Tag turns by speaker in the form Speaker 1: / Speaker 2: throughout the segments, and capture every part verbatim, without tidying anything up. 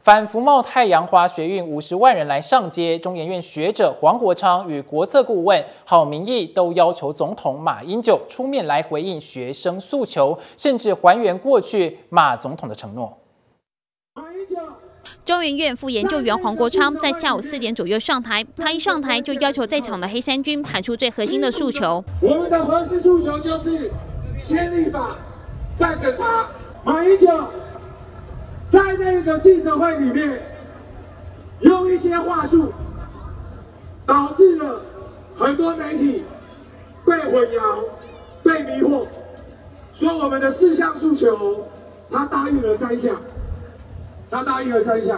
Speaker 1: 反服贸太阳花学运五十万人来上街，中研院学者黄国昌与国策顾问郝明义都要求总统马英九出面来回应学生诉求，甚至还原过去马总统的承诺。
Speaker 2: 中研院副研究员黄国昌在下午四点左右上台，他一上台就要求在场的黑衫军喊出最核心的诉求。
Speaker 3: 我们的核心诉求就是先立法，再审查。马英九在那个记者会里面用一些话术，导致了很多媒体被混淆、被迷惑，说我们的四项诉求，他答应了三项。 他答应了三项。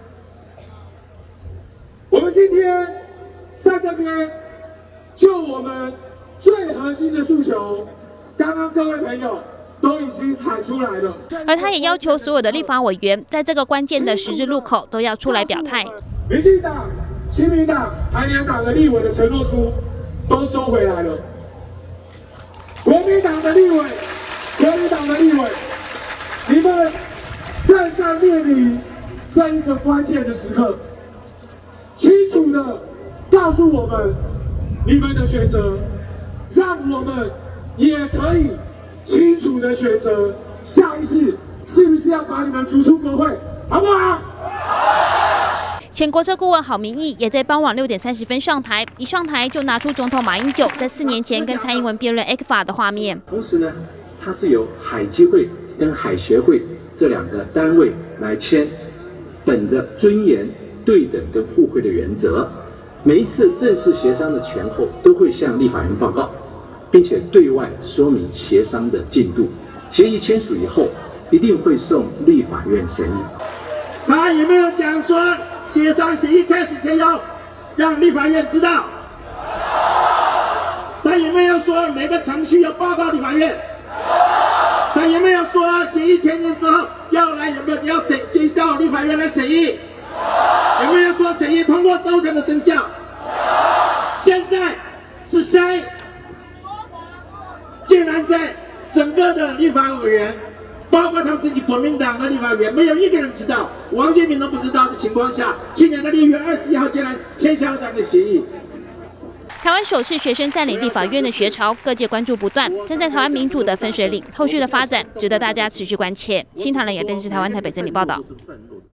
Speaker 3: 我们今天在这边，就我们最核心的诉求，刚刚各位朋友都已经喊出来了。
Speaker 2: 而他也要求所有的立法委员，在这个关键的十字路口都要出来表态。
Speaker 3: 民进党、亲民党、台联党的立委的承诺书都收回来了。国民党的立委，国民党的立委，你们。 正在面临这一个关键的时刻，清楚的告诉我们你们的选择，让我们也可以清楚的选择下一次是不是要把你们逐出国会，好不好？
Speaker 2: 前国策顾问郝明义也在傍晚六点三十分上台，一上台就拿出总统马英九在四年前跟蔡英文辩论 E C F A 的画面。
Speaker 4: 同时呢，它是由海基会跟海协会。 这两个单位来签，本着尊严、对等跟互惠的原则，每一次正式协商的前后，都会向立法院报告，并且对外说明协商的进度。协议签署以后，一定会送立法院审议。
Speaker 5: 他有没有讲说协商协议开始前要让立法院知道？他有没有说每个程序要报告立法院？ 他有没有说协议签订之后要来有没有要审先向立法院来审议？有没有说审议通过之后才能生效？现在是谁竟然在整个的立法委员，包括他自己国民党的立法委员，没有一个人知道，王建民都不知道的情况下，去年的六月二十一号竟然签下了这样的协议。
Speaker 2: 台湾首次学生占领立法院的学潮，各界关注不断。站在台湾民主的分水岭，后续的发展值得大家持续关切。新唐人亚电视台湾台北整理报道。